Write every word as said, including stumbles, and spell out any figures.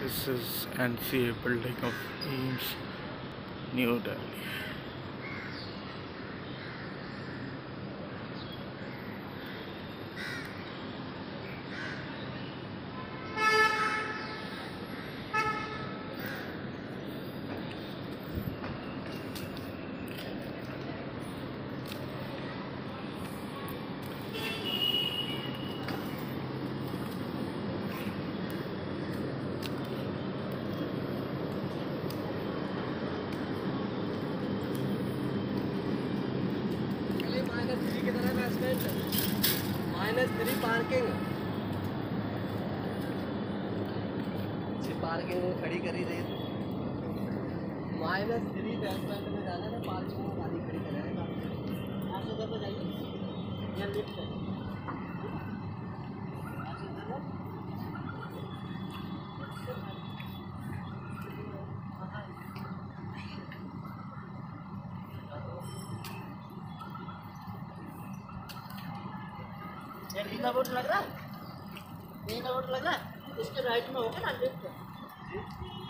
This is N C A building of AIIMS, New Delhi. Minus three parking parking में खड़ी करी रही minus three basement में जाना है पार्किंग में गाड़ी खड़ी करेगा यहाँ से उधर जाइए यहाँ लिफ्ट है नीला बोर्ड लग रहा है नीला बोर्ड लग रहा है इसके राइट में होगा ना लिफ्ट